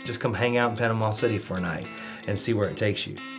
Just come hang out in Panama City for a night and see where it takes you.